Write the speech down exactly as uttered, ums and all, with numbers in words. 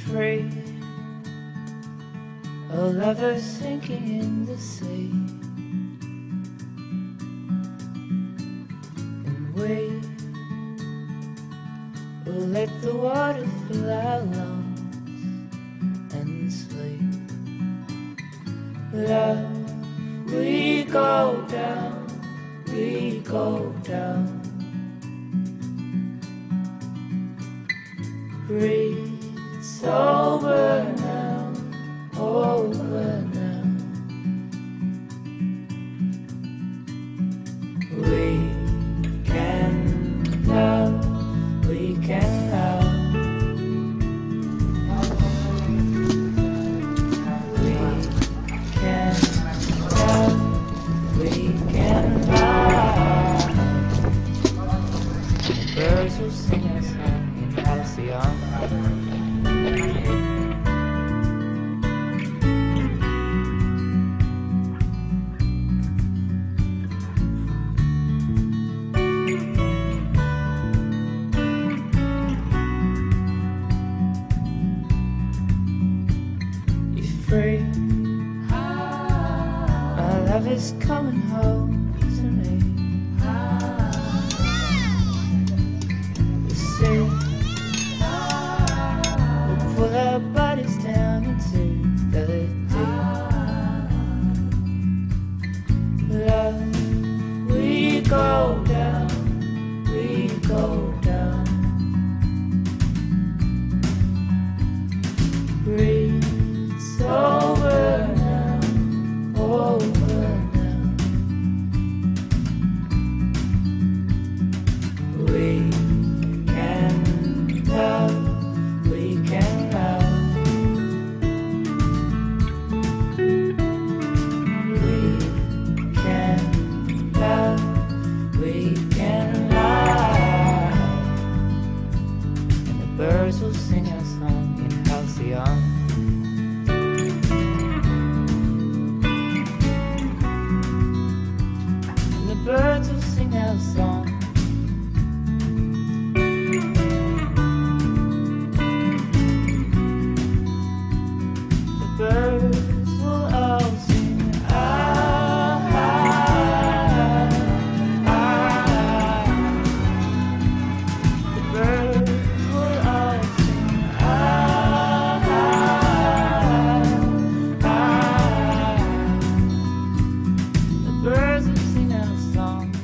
free, a lover sinking in the sea, and we will let the water fill our lungs and sleep. Love, we go down, we go down. Breathe, it's over now, over now. We can love, we can love. We can love, we can love. The birds will sing a song in Halcyon. Free, my love is coming home to me. The sea will pull our bodies down into the deep. Love, we go down, we go down. Breathe. It's over now, over now. We can love, we can love. We can love, we can love. And the birds will sing our song in Halcyon. The birds will sing our song. The birds will all sing ah, ah, ah. The birds will all sing ah, ah, ah. The birds will sing our song.